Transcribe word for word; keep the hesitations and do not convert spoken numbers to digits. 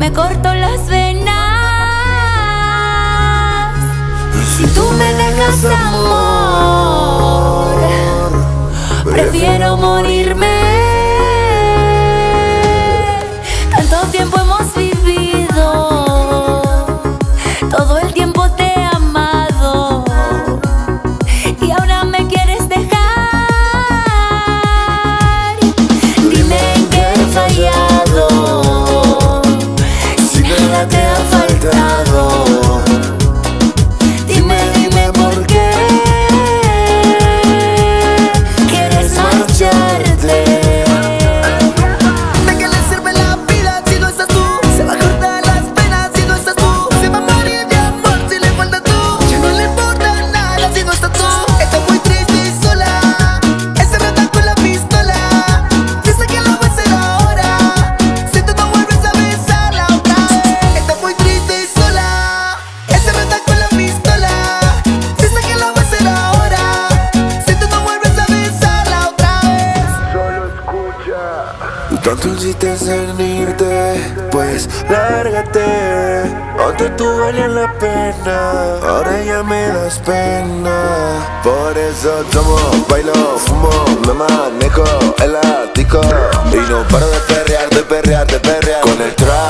me corto las venas. Si tú me dejas, amor, prefiero morirme. Tanto tiempo hemos vivido, todo el tiempo te he amado, y ahora me quieres dejar. Dime en qué he fallado, si nada te ha faltado. Dime, dime por qué quieres marcharte. ¿De qué le sirve la vida si no estás tú? Se va a cortar las penas si no estás tú. Se va a morir de amor si le falta tú. Ya no le importa nada si no estás tú. Está muy triste y sola, encerrada con la pistola. Dice que lo va a hacer ahora, si tú no vuelves a besarla otra vez. Está muy triste y sola, encerrada con la pistola. Dice que lo va a hacer ahora, si tú no vuelves a besarla otra vez. Solo escucha. Tú tanto insistes en irte, pues lárgate. Antes tú valías la pena, ahora ya me das pena. Por eso tomo, bailo, fumo, me manejo elástico y no paro de perrear, de perrear, de perrear con el trap.